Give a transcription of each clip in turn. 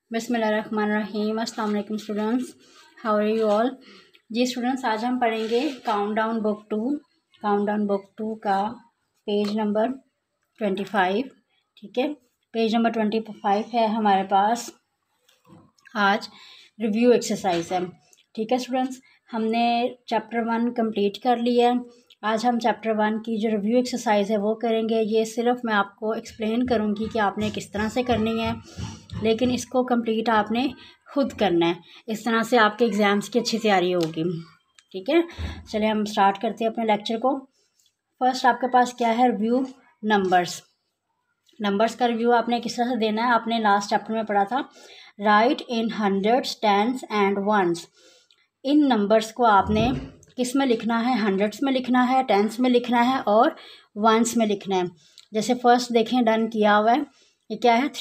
बिस्मिल्लाहिर्रहमानिर्रहीम। अस्सलाम वालेकुम students, how are you all. जी स्टूडेंट्स, आज हम पढ़ेंगे काउंटडाउन बुक टू का पेज नंबर 25। ठीक है, पेज नंबर 25 है हमारे पास। आज रिव्यू एक्सरसाइज है। ठीक है स्टूडेंट्स, हमने चैप्टर 1 कंप्लीट कर लिया है। आज हम चैप्टर 1 की जो रिव्यू एक्सरसाइज है वो करेंगे। ये सिर्फ मैं आपको एक्सप्लेन करूँगी कि आपने किस तरह से करनी है, लेकिन इसको कंप्लीट आपने खुद करना है। इस तरह से आपके एग्ज़ाम्स की अच्छी तैयारी होगी। ठीक है, चलिए हम स्टार्ट करते हैं अपने लेक्चर को। फर्स्ट आपके पास क्या है, रिव्यू नंबर्स का रिव्यू आपने किस तरह से देना है। आपने लास्ट चैप्टर में पढ़ा था, right in hundreds, tens and ones. इन नंबर्स को आपने किस में लिखना है, हंड्रेड्स में लिखना है, टेंस में लिखना है और वंस में लिखना है। जैसे फर्स्ट देखें, डन किया हुआ है। ये क्या है,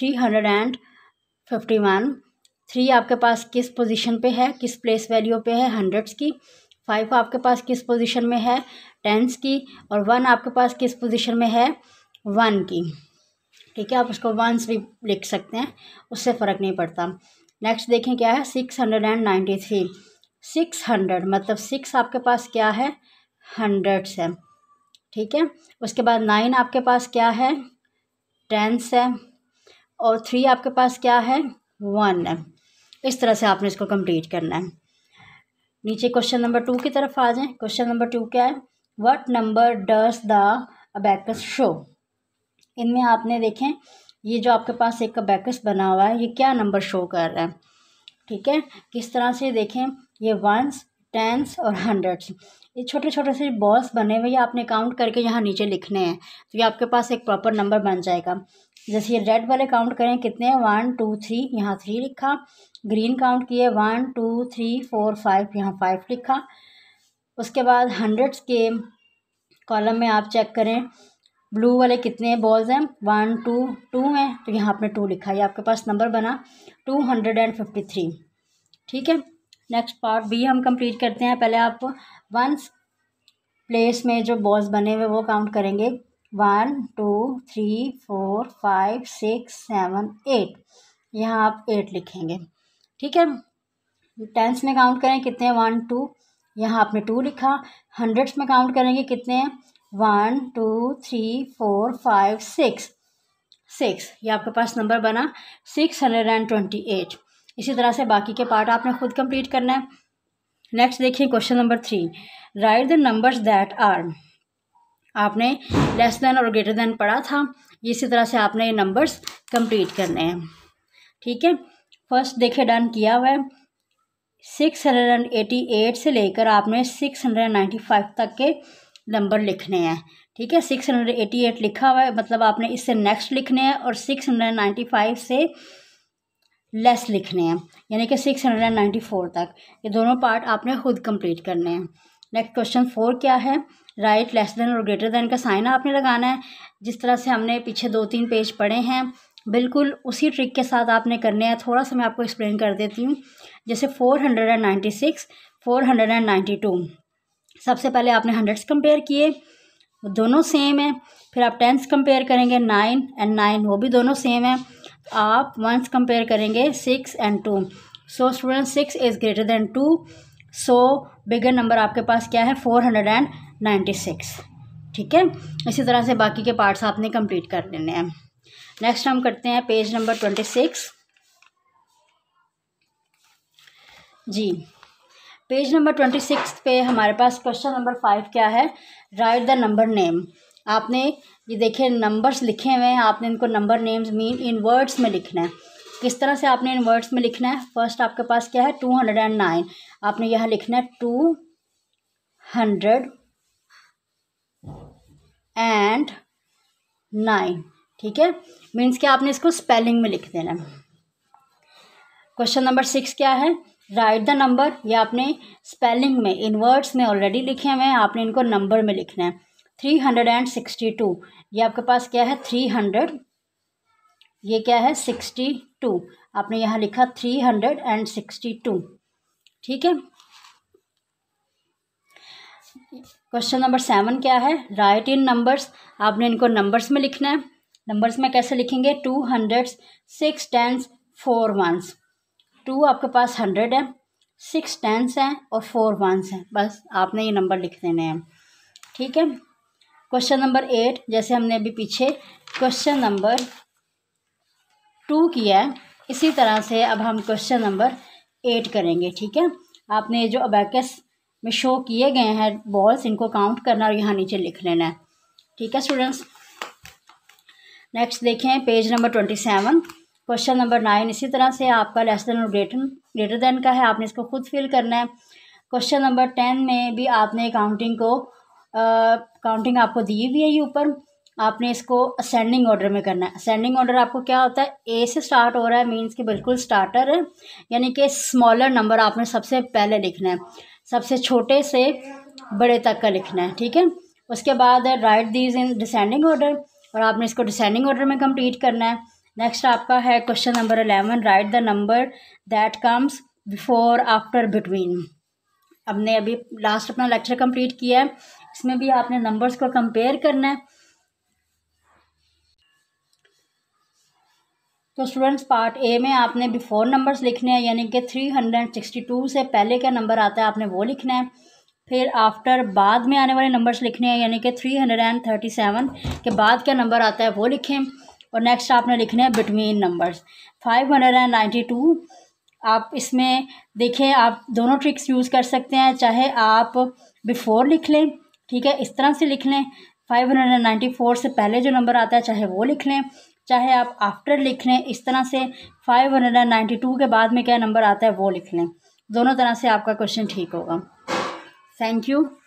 351। 3 आपके पास किस पोजीशन पे है, किस प्लेस वैल्यू पे है, हंड्रेड्स की। 5 आपके पास किस पोजीशन में है, टेंस की। और 1 आपके पास किस पोजीशन में है, 1 की। ठीक है, आप उसको वंस भी लिख सकते हैं, उससे फ़र्क नहीं पड़ता। नेक्स्ट देखें क्या है, 693। 600 मतलब 6 आपके पास क्या है, हंड्रेड्स है। ठीक है, उसके बाद 9 आपके पास क्या है, टेंस है। और 3 आपके पास क्या है, 1 है। इस तरह से आपने इसको कंप्लीट करना है। नीचे क्वेश्चन नंबर 2 की तरफ आ जाएं। क्वेश्चन नंबर 2 क्या है, what number does the abacus show. इनमें आपने देखें, ये जो आपके पास एक अबैकस बना हुआ है, ये क्या नंबर शो कर रहा है। ठीक है, किस तरह से देखें, ये वंस, टेंस और हंड्रेड्स, ये छोटे छोटे से बॉल्स बने हुए, ये आपने काउंट करके यहाँ नीचे लिखने हैं, तो ये आपके पास एक प्रॉपर नंबर बन जाएगा। जैसे ये रेड वाले काउंट करें कितने हैं, 1 2 3, यहाँ 3 लिखा। ग्रीन काउंट किए 1 2 3 4 5, यहाँ 5 लिखा। उसके बाद हंड्रेड्स के कॉलम में आप चेक करें, ब्लू वाले कितने बॉल्स हैं, 1 2 2 हैं, तो यहाँ आपने 2 लिखा। ये आपके पास नंबर बना 253। ठीक है, नेक्स्ट पार्ट बी हम कंप्लीट करते हैं। पहले आप वंस प्लेस में जो बॉल्स बने हुए वो काउंट करेंगे, 1 2 3 4 5 6 7 8, यहाँ आप 8 लिखेंगे। ठीक है, टेंस में काउंट करें कितने हैं, 1 2, यहाँ आपने 2 लिखा। हंड्रेड्स में काउंट करेंगे कितने हैं, 1 2 3 4 5 6, ये आपके पास नंबर बना 628। इसी तरह से बाकी के पार्ट आपने खुद कंप्लीट करना है। नेक्स्ट देखिए question number 3, right the numbers that are. आपने लेस देन और ग्रेटर देन पढ़ा था, इसी तरह से आपने ये नंबर्स कंप्लीट करने हैं। ठीक है, फर्स्ट देखिए डन किया हुआ है। 688 से लेकर आपने 695 तक के नंबर लिखने हैं। ठीक है, 688 लिखा हुआ है, मतलब आपने इससे नेक्स्ट लिखने हैं, और 695 से लेस लिखने हैं, यानी कि 694 तक। ये दोनों पार्ट आपने खुद कंप्लीट करने हैं। नेक्स्ट क्वेश्चन 4 क्या है, राइट लेस देन और ग्रेटर देन का साइन आपने लगाना है। जिस तरह से हमने पीछे 2-3 पेज पढ़े हैं, बिल्कुल उसी ट्रिक के साथ आपने करने हैं। थोड़ा सा मैं आपको एक्सप्लेन कर देती हूँ। जैसे 496, 492, सबसे पहले आपने हंड्रेड्स कंपेयर किए, दोनों सेम है। फिर आप टेंस कंपेयर करेंगे, 9 एंड 9, वो भी दोनों सेम है। आप वंस कंपेयर करेंगे, 6 and 2। So student 6 is greater than 2, so bigger number आपके पास क्या है, 496। ठीक है, इसी तरह से बाकी के पार्ट्स आपने कंप्लीट कर लेने हैं। नेक्स्ट हम करते हैं पेज नंबर 26। जी, पेज नंबर 26 पे हमारे पास क्वेश्चन नंबर 5 क्या है, राइट द नंबर नेम। आपने ये देखिए नंबर्स लिखे हुए हैं, आपने इनको number names mean in words में लिखना है। किस तरह से आपने इन वर्ड्स में लिखना है, फर्स्ट आपके पास क्या है, 209, आपने यहाँ लिखना है 209। ठीक है, मीन्स कि आपने इसको स्पेलिंग में लिख देना। क्वेश्चन नंबर 6 क्या है, राइट द नंबर। ये आपने स्पेलिंग में इन वर्ड्स में ऑलरेडी लिखे हुए हैं, आपने इनको नंबर में लिखना है। 362, ये आपके पास क्या है, 300, ये क्या है, 62, आपने यहाँ लिखा 362। ठीक है, क्वेश्चन नंबर 7 क्या है, राइट इन नंबर्स। आपने इनको नंबर्स में लिखना है। नंबर्स में कैसे लिखेंगे, 2 100s, 6 10s, 4 वंस, 2 आपके पास 100 है, 6 टेंस हैं और 4 वंस हैं। बस आपने ये नंबर लिख देने हैं, ठीक है। क्वेश्चन नंबर 8, जैसे हमने अभी पीछे क्वेश्चन नंबर 2 किया है, इसी तरह से अब हम क्वेश्चन नंबर 8 करेंगे, ठीक है। आपने जो अबैकस में शो किए गए हैं बॉल्स, इनको काउंट करना और यहाँ नीचे लिख लेना है, ठीक है स्टूडेंट्स। नेक्स्ट देखें पेज नंबर 27, क्वेश्चन नंबर 9, इसी तरह से आपका लेस देन और ग्रेटर देन का है, आपने इसको खुद फिल करना है। क्वेश्चन नंबर 10 में भी आपने काउंटिंग आपको दी हुई है ये ऊपर, आपने इसको असेंडिंग ऑर्डर में करना है। असेंडिंग ऑर्डर आपको क्या होता है, ए से स्टार्ट हो रहा है, मीन्स कि बिल्कुल स्टार्टर है, यानी कि स्मॉलर नंबर आपने सबसे पहले लिखना है, सबसे छोटे से बड़े तक का लिखना है, ठीक है। उसके बाद right these in descending order, और आपने इसको डिसेंडिंग ऑर्डर में कंप्लीट करना है। नेक्स्ट आपका है question number 11, right the number that comes before after between. हमने अभी लास्ट अपना लेक्चर कंप्लीट किया है, इसमें भी आपने नंबर्स को कंपेयर करना है। तो स्टूडेंट्स पार्ट ए में आपने बिफोर नंबर्स लिखने हैं, यानी कि 362 से पहले क्या नंबर आता है आपने वो लिखना है। फिर आफ्टर बाद में आने वाले नंबर्स लिखने हैं, यानी कि 337 के बाद क्या नंबर आता है वो लिखें। और नेक्स्ट आपने लिखने हैं बिटवीन नंबर्स 592। आप इसमें देखें, आप दोनों ट्रिक्स यूज़ कर सकते हैं, चाहे आप बिफोर लिख लें, ठीक है, इस तरह से लिख लें, 594 से पहले जो नंबर आता है चाहे वो लिख लें, चाहे आप आफ्टर लिख लें इस तरह से, 592 के बाद में क्या नंबर आता है वो लिख लें। दोनों तरह से आपका क्वेश्चन ठीक होगा। Thank you.